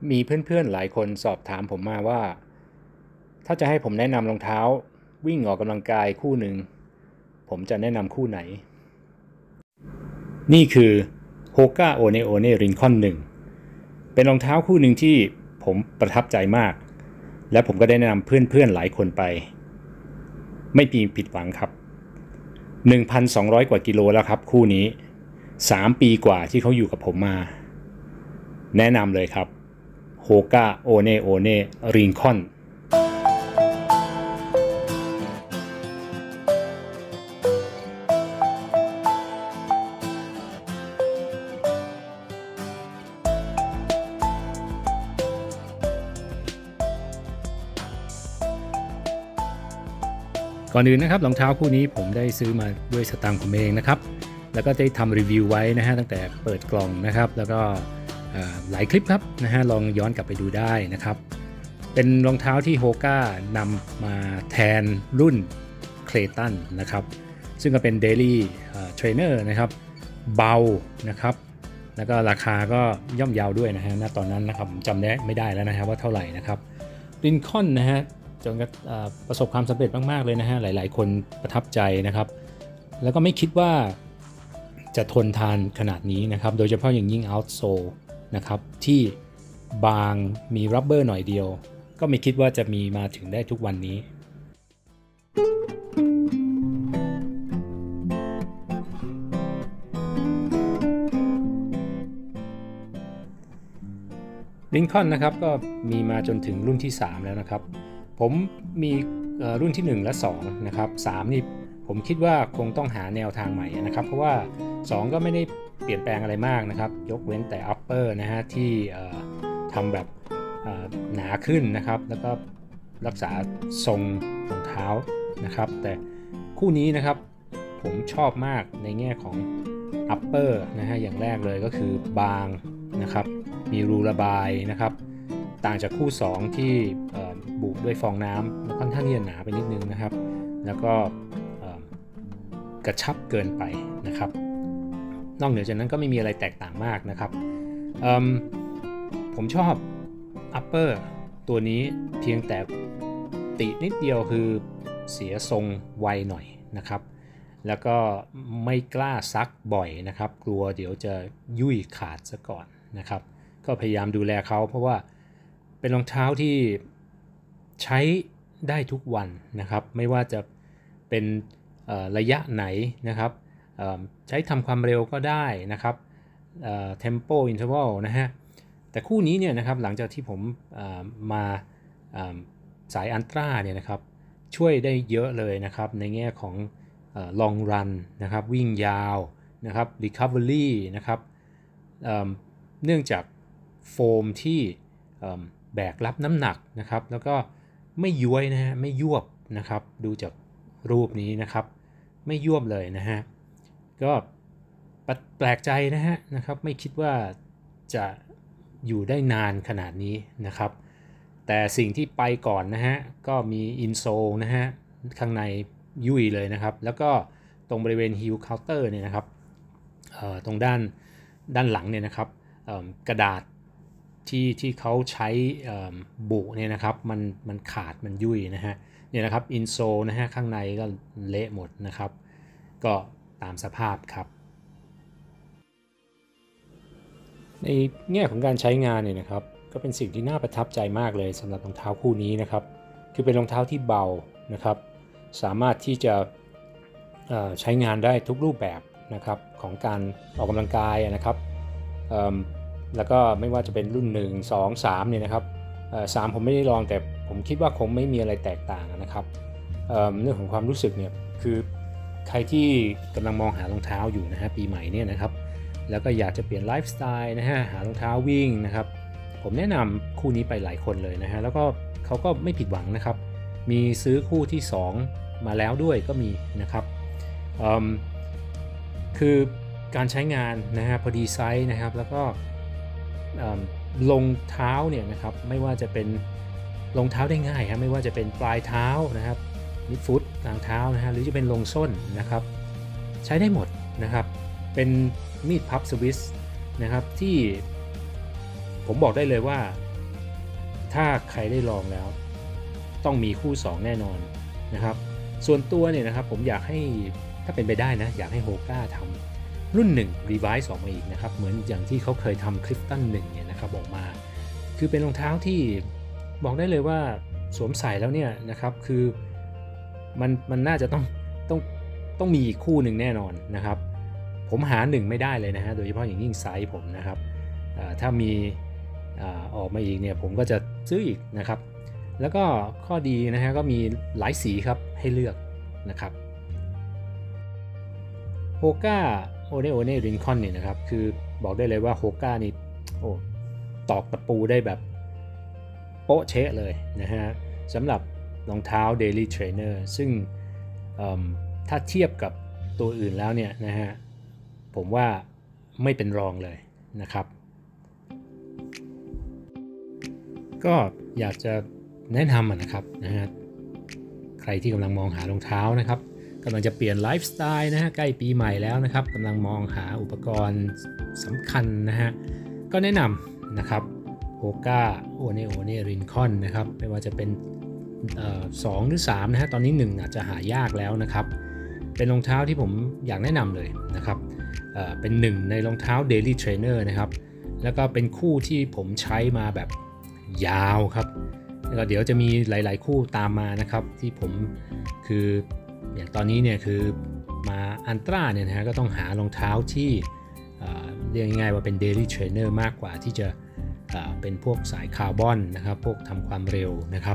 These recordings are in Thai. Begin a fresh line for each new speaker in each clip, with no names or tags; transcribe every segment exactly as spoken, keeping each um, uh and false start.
มีเพื่อนๆหลายคนสอบถามผมมาว่าถ้าจะให้ผมแนะนำรองเท้าวิ่งออกกำลังกายคู่หนึ่งผมจะแนะนำคู่ไหนนี่คือ Hoka One One Rincon หนึ่งเป็นรองเท้าคู่หนึ่งที่ผมประทับใจมากและผมก็ได้แนะนำเพื่อนๆหลายคนไปไม่มีผิดหวังครับ หนึ่งพันสองร้อย กว่ากิโลแล้วครับคู่นี้สามปีกว่าที่เขาอยู่กับผมมาแนะนำเลยครับ Hoka One One Rincon ก่อนอื่นนะครับรองเท้าคู่นี้ผมได้ซื้อมาด้วยสตางค์ผมเองนะครับแล้วก็ได้ทำรีวิวไว้นะฮะตั้งแต่เปิดกล่องนะครับแล้วก็หลายคลิปครับนะฮะลองย้อนกลับไปดูได้นะครับเป็นรองเท้าที่ Hoka นำมาแทนรุ่น Clayton นะครับซึ่งก็เป็น Daily Trainer นะครับเบานะครับแล้วก็ราคาก็ย่อมเยาด้วยนะฮะณตอนนั้นนะครับผมจำได้ไม่ได้แล้วนะฮะว่าเท่าไหร่นะครับ Rincon นะฮะจนประสบความสำเร็จมากๆเลยนะฮะหลายๆคนประทับใจนะครับแล้วก็ไม่คิดว่าจะทนทานขนาดนี้นะครับโดยเฉพาะอย่างยิ่ง outsole นะครับที่บางมีรับเบอร์หน่อยเดียวก็ไม่คิดว่าจะมีมาถึงได้ทุกวันนี้Rincon นะครับก็มีมาจนถึงรุ่นที่สามแล้วนะครับผมมีรุ่นที่หนึ่งและสองนะครับสามนี่ผมคิดว่าคงต้องหาแนวทางใหม่นะครับเพราะว่าสองก็ไม่ได้เปลี่ยนแปลงอะไรมากนะครับยกเว้นแต่ upper นะฮะที่ทำแบบหนาขึ้นนะครับแล้วก็รักษาทรงรองเท้านะครับแต่คู่นี้นะครับผมชอบมากในแง่ของ upper นะฮะอย่างแรกเลยก็คือบางนะครับมีรูระบายนะครับต่างจากคู่สองที่บุด้วยฟองน้ำค่อนข้างที่จะหนาไปนิดนึงนะครับแล้วก็กระชับเกินไปนะครับนอกเหนือจากนั้นก็ไม่มีอะไรแตกต่างมากนะครับผมชอบ upper ตัวนี้เพียงแต่ตินิดเดียวคือเสียทรงไวหน่อยนะครับแล้วก็ไม่กล้าซักบ่อยนะครับกลัวเดี๋ยวจะยุ่ยขาดซะก่อนนะครับก็พยายามดูแลเขาเพราะว่าเป็นรองเท้าที่ใช้ได้ทุกวันนะครับไม่ว่าจะเป็นระยะไหนนะครับใช้ทำความเร็วก็ได้นะครับ tempo interval นะฮะแต่คู่นี้เนี่ยนะครับหลังจากที่ผมมาสายอัลตร้าเนี่ยนะครับช่วยได้เยอะเลยนะครับในแง่ของ long run นะครับวิ่งยาวนะครับ recovery นะครับเนื่องจากโฟมที่แบกรับน้ำหนักนะครับแล้วก็ไม่ย้วยนะฮะไม่ยวบนะครับดูจากรูปนี้นะครับไม่ยวบเลยนะฮะก็แปลกใจนะฮะนะครับไม่คิดว่าจะอยู่ได้นานขนาดนี้นะครับแต่สิ่งที่ไปก่อนนะฮะก็มีอินโซลนะฮะข้างในยุ่ยเลยนะครับแล้วก็ตรงบริเวณฮิลเคาน์เตอร์เนี่ยนะครับตรงด้านด้านหลังเนี่ยนะครับกระดาษที่ที่เขาใช้บุเนี่ยนะครับมันมันขาดมันยุ่ยนะฮะเนี่ยนะครับอินโซลนะฮะข้างในก็เละหมดนะครับก็ตามสภาพครับในแง่ของการใช้งานเนี่ยนะครับก็เป็นสิ่งที่น่าประทับใจมากเลยสำหรับรองเท้าคู่นี้นะครับคือเป็นรองเท้าที่เบานะครับสามารถที่จะใช้งานได้ทุกรูปแบบนะครับของการออกกำลังกายนะครับแล้วก็ไม่ว่าจะเป็นรุ่นหนึ่ง สอง สามเนี่ยนะครับสามผมไม่ได้ลองแต่ผมคิดว่าคงไม่มีอะไรแตกต่างนะครับเ, เรื่องของความรู้สึกเนี่ยคือใครที่กำลังมองหารองเท้าอยู่นะฮะปีใหม่เนี่ยนะครับแล้วก็อยากจะเปลี่ยนไลฟ์สไตล์นะฮะหารองเท้าวิ่งนะครับผมแนะนำคู่นี้ไปหลายคนเลยนะฮะแล้วก็เขาก็ไม่ผิดหวังนะครับมีซื้อคู่ที่สองมาแล้วด้วยก็มีนะครับคือการใช้งานนะฮะพอดีไซส์นะครับแล้วก็ลงเท้าเนี่ยนะครับไม่ว่าจะเป็นรองเท้าได้ง่ายครับไม่ว่าจะเป็นปลายเท้านะครับมิดฟุตกลางเท้านะฮะหรือจะเป็นลงส้นนะครับใช้ได้หมดนะครับเป็นมีดพับสวิสนะครับที่ผมบอกได้เลยว่าถ้าใครได้ลองแล้วต้องมีคู่สองแน่นอนนะครับส่วนตัวเนี่ยนะครับผมอยากให้ถ้าเป็นไปได้นะอยากให้โฮก้าทำรุ่นหนึ่ง Revice ออกมาอีกนะครับเหมือนอย่างที่เขาเคยทำ Clifton หนึ่งเนี่ยนะครับออกมาคือเป็นรองเท้าที่บอกได้เลยว่าสวมใส่แล้วเนี่ยนะครับคือมันมันน่าจะต้องต้องต้องมีอีกคู่หนึ่งแน่นอนนะครับผมหาหนึ่งไม่ได้เลยนะฮะโดยเฉพาะอย่างยิ่งไซส์ผมนะครับถ้ามีออกมาอีกเนี่ยผมก็จะซื้ออีกนะครับแล้วก็ข้อดีนะฮะก็มีหลายสีครับให้เลือกนะครับโฮก้าโอเนโอเนรินคอนเนี่ยนะครับคือบอกได้เลยว่าโฮก้านี่โอ้ตอกตะปูได้แบบโป๊ะเชะเลยนะฮะสำหรับรองเท้า Daily Trainer ซึ่งถ้าเทียบกับตัวอื่นแล้วเนี่ยนะฮะผมว่าไม่เป็นรองเลยนะครับก็อยากจะแนะนำนะครับนะฮะใครที่กำลังมองหารองเท้านะครับกำลังจะเปลี่ยนไลฟ์สไตล์นะฮะใกล้ปีใหม่แล้วนะครับกำลังมองหาอุปกรณ์สำคัญนะฮะก็แนะนำนะครับโฮก้าโอเนโอเนรินคอนนะครับไม่ว่าจะเป็นสองหรือสามนะฮะตอนนี้หนึ่งอาจจะหายากแล้วนะครับเป็นรองเท้าที่ผมอยากแนะนำเลยนะครับเอ่อเป็นหนึ่งในรองเท้า Daily Trainer นะครับแล้วก็เป็นคู่ที่ผมใช้มาแบบยาวครับแล้วก็เดี๋ยวจะมีหลายๆคู่ตามมานะครับที่ผมคืออย่างตอนนี้เนี่ยคือมาอันตราเนี่ยนะฮะก็ต้องหารองเท้าที่เรียกง่ายๆว่าเป็น Daily Trainer มากกว่าที่จะเป็นพวกสายคาร์บอนนะครับพวกทำความเร็วนะครับ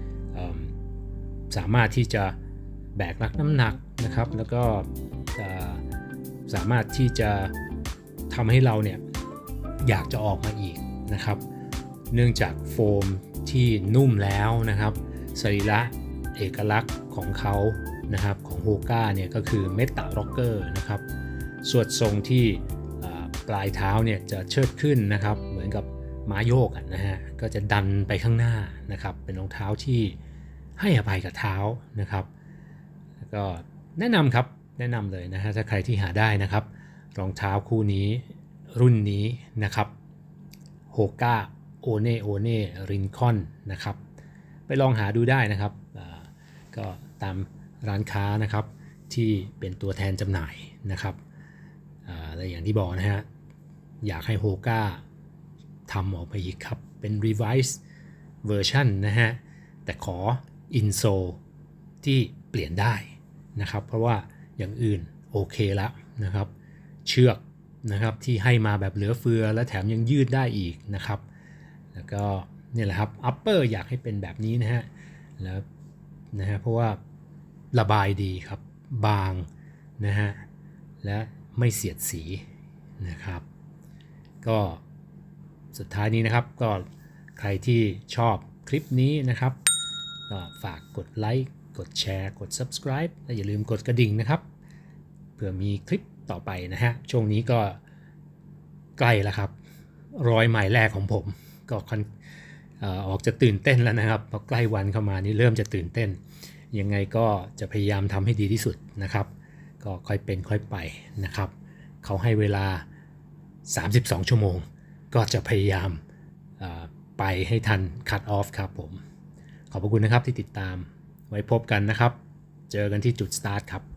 สามารถที่จะแบกรับน้ำหนักนะครับแล้วก็สามารถที่จะทำให้เราเนี่ยอยากจะออกมาอีกนะครับเนื่องจากโฟมที่นุ่มแล้วนะครับสรีระเอกลักษณ์ของเขานะครับของโฮก้าเนี่ยก็คือเมตาล็อกเกอร์นะครับส่วนทรงที่ปลายเท้าเนี่ยจะเชิดขึ้นนะครับเหมือนกับม้าโยกนะฮะก็จะดันไปข้างหน้านะครับเป็นรองเท้าที่ให้อภัยกับเท้านะครับแล้วก็แนะนำครับแนะนำเลยนะฮะถ้าใครที่หาได้นะครับรองเท้าคู่นี้รุ่นนี้นะครับโฮก้าโอเนโอเนรินคอนนะครับไปลองหาดูได้นะครับก็ตามร้านค้านะครับที่เป็นตัวแทนจำหน่ายนะครับและอย่างที่บอกนะฮะอยากให้โฮก้าทำออกไปอีกครับเป็น Revise Version นะฮะแต่ขอ Insole ที่เปลี่ยนได้นะครับเพราะว่าอย่างอื่นโอเคแล้วนะครับเชือกนะครับที่ให้มาแบบเหลือเฟือและแถมยังยืดได้อีกนะครับแล้วก็นี่แหละครับ Upper อยากให้เป็นแบบนี้นะฮะแล้วนะฮะเพราะว่าระบายดีครับบางนะฮะและไม่เสียดสีนะครับก็สุดท้ายนี้นะครับก็ใครที่ชอบคลิปนี้นะครับก็ฝากกดไลค์กดแชร์กด Subscribe และอย่าลืมกดกระดิ่งนะครับเพื่อมีคลิปต่อไปนะฮะช่วงนี้ก็ใกล้แล้วครับร้อยไมล์แรกของผมก็ค่อนออกจะตื่นเต้นแล้วนะครับพอใกล้วันเข้ามานี่เริ่มจะตื่นเต้นยังไงก็จะพยายามทำให้ดีที่สุดนะครับก็ค่อยเป็นค่อยไปนะครับเขาให้เวลาสามสิบสองชั่วโมงก็จะพยายามไปให้ทัน cut off ครับผมขอบคุณนะครับที่ติดตามไว้พบกันนะครับเจอกันที่จุด start ครับ